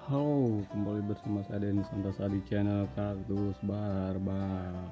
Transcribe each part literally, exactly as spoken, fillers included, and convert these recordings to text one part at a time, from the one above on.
Halo, kembali bersama saya Denny Santosa di channel Kaktus Barbar.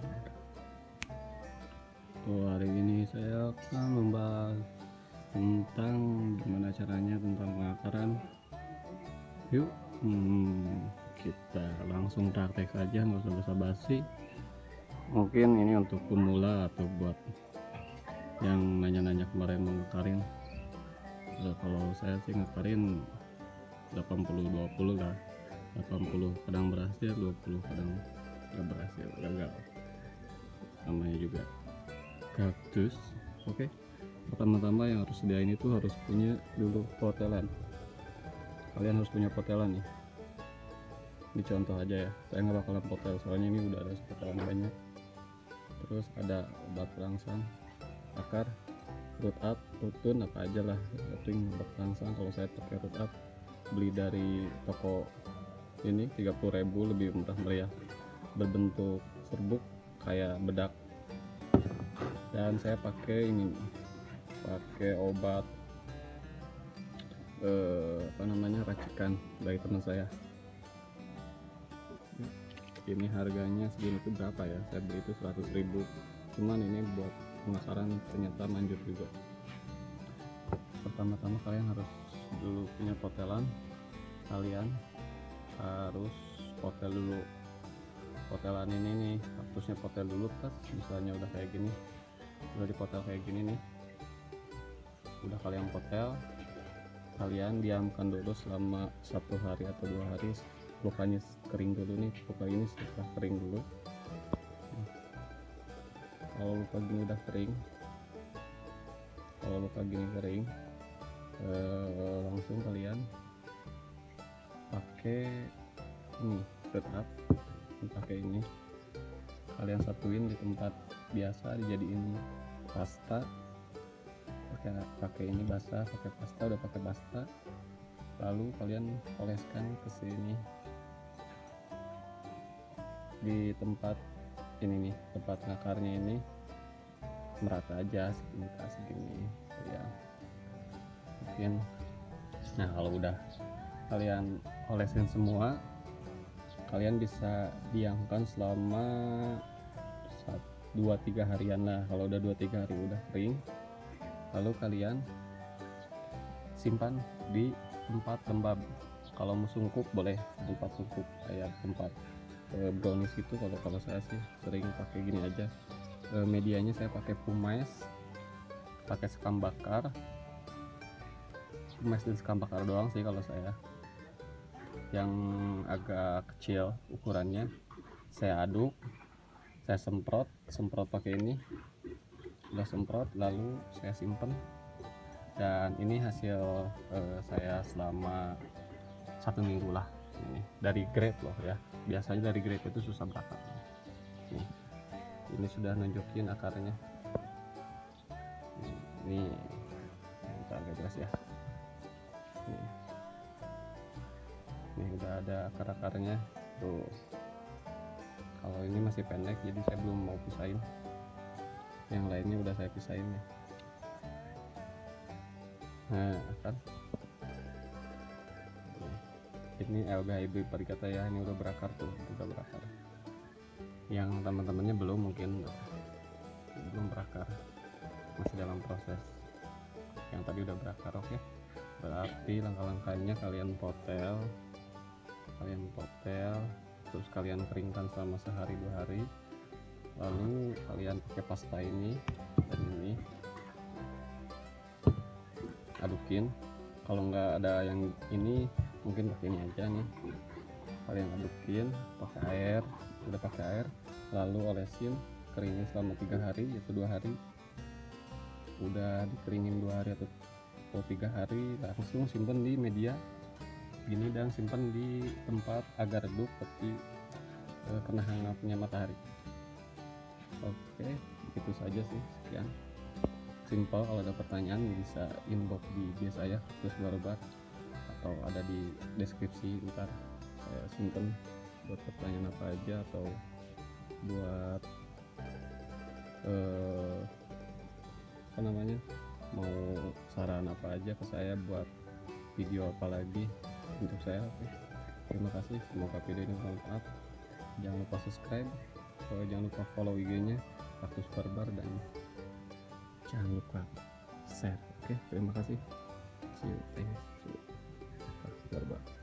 Oh, hari ini saya akan membahas tentang gimana caranya tentang pengakaran. Yuk, hmm, kita langsung praktek saja, nggak usah basa-basi. Mungkin ini untuk pemula atau buat yang nanya-nanya kemarin mau ngakarin. Nah, kalau saya sih ngakarin delapan puluh dua puluh lah, delapan puluh kadang berhasil, dua puluh kadang nggak berhasil, gagal. Namanya juga kaktus. Oke, pertama-tama yang harus sediain itu harus punya dulu potelan. Kalian harus punya potelan nih. Ini contoh aja ya, saya nggak bakalan potel soalnya ini udah ada potelan banyak. Terus ada obat perangsang, akar, root up, rutun, apa aja lah penting obat perangsang. Kalau saya pakai root up, beli dari toko ini tiga puluh ribu, lebih murah meriah, berbentuk serbuk kayak bedak. Dan saya pakai ini, pakai obat eh, apa namanya, racikan dari teman saya. Ini harganya segini itu berapa ya, saya beli itu seratus ribu, cuman ini buat pemasaran ternyata manjur juga. Pertama-tama kalian harus dulu punya potelan, kalian harus potel dulu potelan ini nih, kaktusnya potel dulu. Tas misalnya udah kayak gini, udah dipotel kayak gini nih, udah kalian potel, kalian diamkan dulu selama satu hari atau dua hari, lukanya kering dulu nih, luka ini sudah kering dulu. Kalau luka gini udah kering, kalau luka gini kering eh, langsung kalian pakai ini root up, pakai ini kalian satuin di tempat biasa, dijadiin pasta. Pakai pakai ini basah, pakai pasta, udah pakai pasta, lalu kalian oleskan ke sini di tempat ini nih, tempat ngakarnya ini, merata aja segini segini ya mungkin. Nah, kalau udah kalian olesin semua, kalian bisa diamkan selama dua tiga harian lah. Kalau udah dua tiga hari udah kering, lalu kalian simpan di tempat lembab. Kalau mau sungkup boleh tempat sungkup kayak tempat e, brownies gitu. Kalau kalau saya sih sering pakai gini aja. E, medianya saya pakai pumes, pakai sekam bakar, pumes dan sekam bakar doang sih kalau saya, yang agak kecil ukurannya. Saya aduk, saya semprot semprot pakai ini, udah semprot lalu saya simpen. Dan ini hasil eh, saya selama satu minggu lah. Ini dari grade loh ya, biasanya dari grade itu susah berakar. Nih, ini sudah nunjukin akarnya. Ini kita agak jelas ya. Nih, ini udah ada akar-akarnya tuh. Kalau ini masih pendek jadi saya belum mau pisahin, yang lainnya udah saya pisahin ya. Nah kan ini alga ibu perikata ya, ini udah berakar tuh, udah berakar. Yang teman-temannya belum, mungkin belum berakar, masih dalam proses. Yang tadi udah berakar. Oke, berarti langkah-langkahnya kalian potel kalian potel terus kalian keringkan selama sehari dua hari, lalu kalian pakai pasta ini dan ini adukin. Kalau nggak ada yang ini mungkin pakai ini aja nih, kalian adukin pakai air, udah pakai air lalu olesin, keringin selama tiga hari atau dua hari. Udah dikeringin dua hari atau, atau tiga hari, langsung simpan di media gini dan simpan di tempat agar redup seperti eh, kena hangatnya matahari. Oke, itu saja sih, sekian simple. Kalau ada pertanyaan bisa inbox di B saya terus barbar, atau ada di deskripsi, ntar saya simpen buat pertanyaan apa aja, atau buat eh, apa namanya, mau saran apa aja ke saya buat video apa lagi untuk saya. Oke, Terima kasih, semoga video ini bermanfaat. Jangan lupa subscribe, eh, jangan lupa follow I G-nya Kaktus Barbar, dan jangan lupa share. Oke, terima kasih. See you. Thank you. Kaktus Barbar.